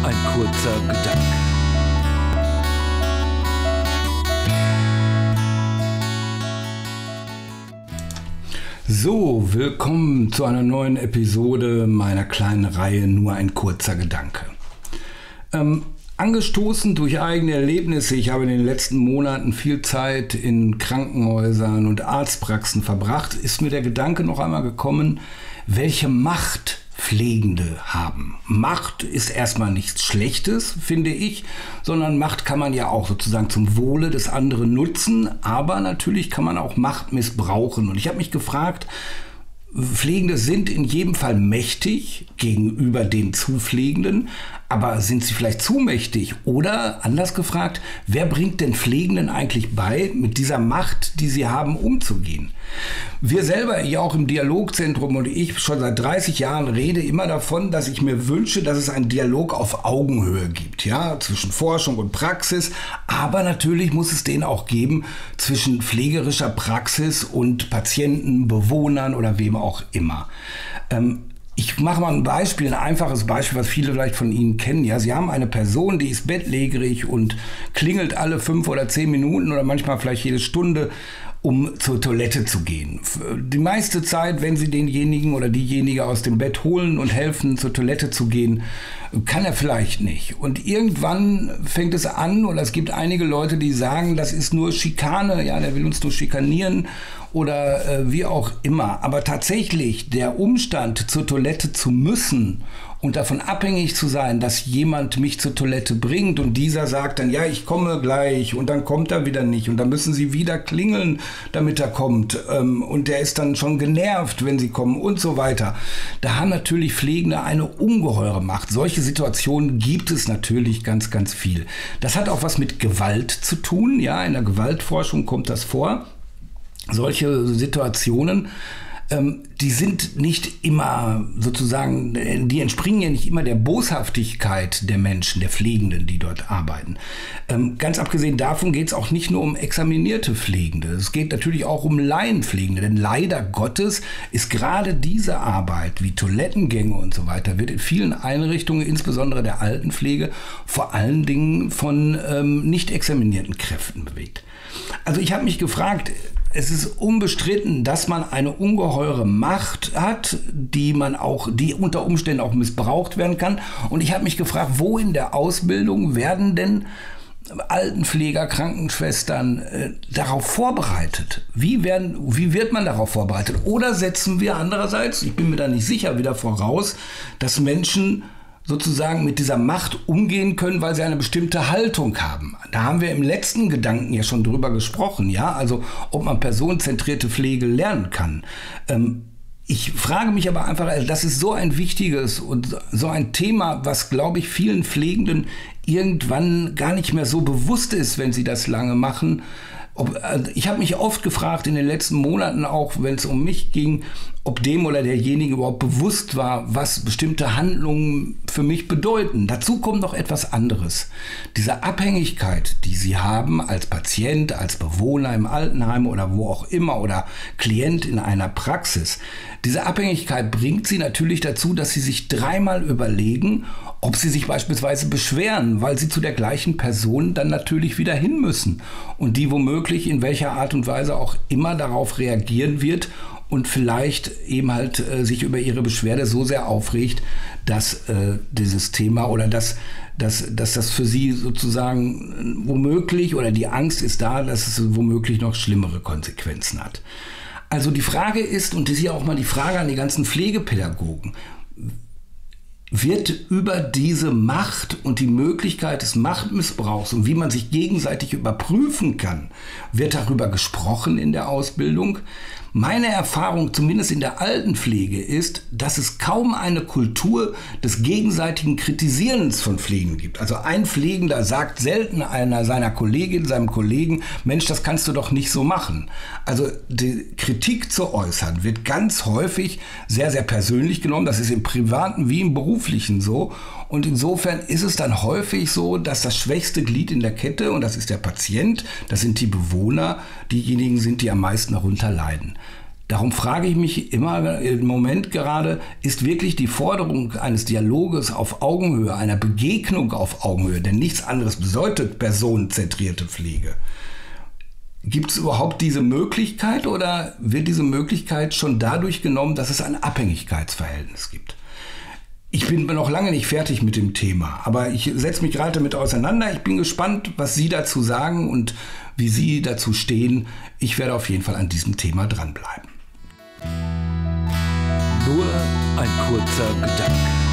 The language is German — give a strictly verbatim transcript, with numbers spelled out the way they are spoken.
ein kurzer Gedanke. So, willkommen zu einer neuen Episode meiner kleinen Reihe Nur ein kurzer Gedanke. Ähm, angestoßen durch eigene Erlebnisse, ich habe in den letzten Monaten viel Zeit in Krankenhäusern und Arztpraxen verbracht, ist mir der Gedanke noch einmal gekommen, welche Macht Pflegende haben. Macht ist erstmal nichts Schlechtes, finde ich, sondern Macht kann man ja auch sozusagen zum Wohle des anderen nutzen, aber natürlich kann man auch Macht missbrauchen. Und ich habe mich gefragt, Pflegende sind in jedem Fall mächtig gegenüber den Zupflegenden, aber sind sie vielleicht zu mächtig? Oder anders gefragt, wer bringt den Pflegenden eigentlich bei, mit dieser Macht, die sie haben, umzugehen? Wir selber, ja auch im Dialogzentrum und ich schon seit dreißig Jahren rede immer davon, dass ich mir wünsche, dass es einen Dialog auf Augenhöhe gibt, ja, zwischen Forschung und Praxis, aber natürlich muss es den auch geben zwischen pflegerischer Praxis und Patienten, Bewohnern oder wem auch immer. Ähm, Ich mache mal ein Beispiel, ein einfaches Beispiel, was viele vielleicht von Ihnen kennen. Ja, Sie haben eine Person, die ist bettlägerig und klingelt alle fünf oder zehn Minuten oder manchmal vielleicht jede Stunde, um zur Toilette zu gehen. Die meiste Zeit, wenn Sie denjenigen oder diejenige aus dem Bett holen und helfen, zur Toilette zu gehen, kann er vielleicht nicht. Und irgendwann fängt es an, oder es gibt einige Leute, die sagen, das ist nur Schikane, ja, der will uns nur schikanieren oder äh, wie auch immer. Aber tatsächlich der Umstand, zur Toilette zu müssen und davon abhängig zu sein, dass jemand mich zur Toilette bringt und dieser sagt dann, ja, ich komme gleich und dann kommt er wieder nicht und dann müssen sie wieder klingeln, damit er kommt ähm, und der ist dann schon genervt, wenn sie kommen und so weiter. Da haben natürlich Pflegende eine ungeheure Macht. Solche Situationen gibt es natürlich ganz, ganz viel. Das hat auch was mit Gewalt zu tun. Ja, in der Gewaltforschung kommt das vor. Solche Situationen, ähm, die sind nicht immer sozusagen, die entspringen ja nicht immer der Boshaftigkeit der Menschen, der Pflegenden, die dort arbeiten. Ähm, ganz abgesehen davon geht es auch nicht nur um examinierte Pflegende. Es geht natürlich auch um Laienpflegende, denn leider Gottes ist gerade diese Arbeit wie Toilettengänge und so weiter, wird in vielen Einrichtungen, insbesondere der Altenpflege, vor allen Dingen von ähm, nicht examinierten Kräften bewegt. Also ich habe mich gefragt, es ist unbestritten, dass man eine ungeheure Macht hat, die man auch, die unter Umständen auch missbraucht werden kann. Und ich habe mich gefragt, wo in der Ausbildung werden denn Altenpfleger, Krankenschwestern äh, darauf vorbereitet? Wie werden, wie wird man darauf vorbereitet? Oder setzen wir andererseits, ich bin mir da nicht sicher, wieder voraus, dass Menschen sozusagen mit dieser Macht umgehen können, weil sie eine bestimmte Haltung haben. Da haben wir im letzten Gedanken ja schon drüber gesprochen, ja, also ob man personenzentrierte Pflege lernen kann. Ähm, ich frage mich aber einfach, also das ist so ein wichtiges und so ein Thema, was, glaube ich, vielen Pflegenden irgendwann gar nicht mehr so bewusst ist, wenn sie das lange machen. Ob, also ich habe mich oft gefragt in den letzten Monaten auch, wenn es um mich ging, ob dem oder derjenige überhaupt bewusst war, was bestimmte Handlungen für mich bedeuten. Dazu kommt noch etwas anderes. Diese Abhängigkeit, die sie haben als Patient, als Bewohner im Altenheim oder wo auch immer oder Klient in einer Praxis, diese Abhängigkeit bringt sie natürlich dazu, dass sie sich dreimal überlegen, ob sie sich beispielsweise beschweren, weil sie zu der gleichen Person dann natürlich wieder hin müssen und die womöglich in welcher Art und Weise auch immer darauf reagieren wird und vielleicht eben halt äh, sich über ihre Beschwerde so sehr aufregt, dass äh, dieses Thema oder dass, dass, dass das für sie sozusagen womöglich oder die Angst ist da, dass es womöglich noch schlimmere Konsequenzen hat. Also die Frage ist, und das ist ja auch mal die Frage an die ganzen Pflegepädagogen, wird über diese Macht und die Möglichkeit des Machtmissbrauchs und wie man sich gegenseitig überprüfen kann, wird darüber gesprochen in der Ausbildung? Meine Erfahrung, zumindest in der Altenpflege, ist, dass es kaum eine Kultur des gegenseitigen Kritisierens von Pflegenden gibt. Also ein Pflegender sagt selten einer seiner Kollegin, seinem Kollegen, Mensch, das kannst du doch nicht so machen. Also die Kritik zu äußern wird ganz häufig sehr, sehr persönlich genommen. Das ist im Privaten wie im Beruflichen so. Und insofern ist es dann häufig so, dass das schwächste Glied in der Kette, und das ist der Patient, das sind die Bewohner, diejenigen sind, die am meisten darunter leiden. Darum frage ich mich immer im Moment gerade, ist wirklich die Forderung eines Dialoges auf Augenhöhe, einer Begegnung auf Augenhöhe, denn nichts anderes bedeutet personenzentrierte Pflege. Gibt es überhaupt diese Möglichkeit oder wird diese Möglichkeit schon dadurch genommen, dass es ein Abhängigkeitsverhältnis gibt? Ich bin noch lange nicht fertig mit dem Thema, aber ich setze mich gerade damit auseinander. Ich bin gespannt, was Sie dazu sagen und wie Sie dazu stehen. Ich werde auf jeden Fall an diesem Thema dranbleiben. Nur ein kurzer Gedanke.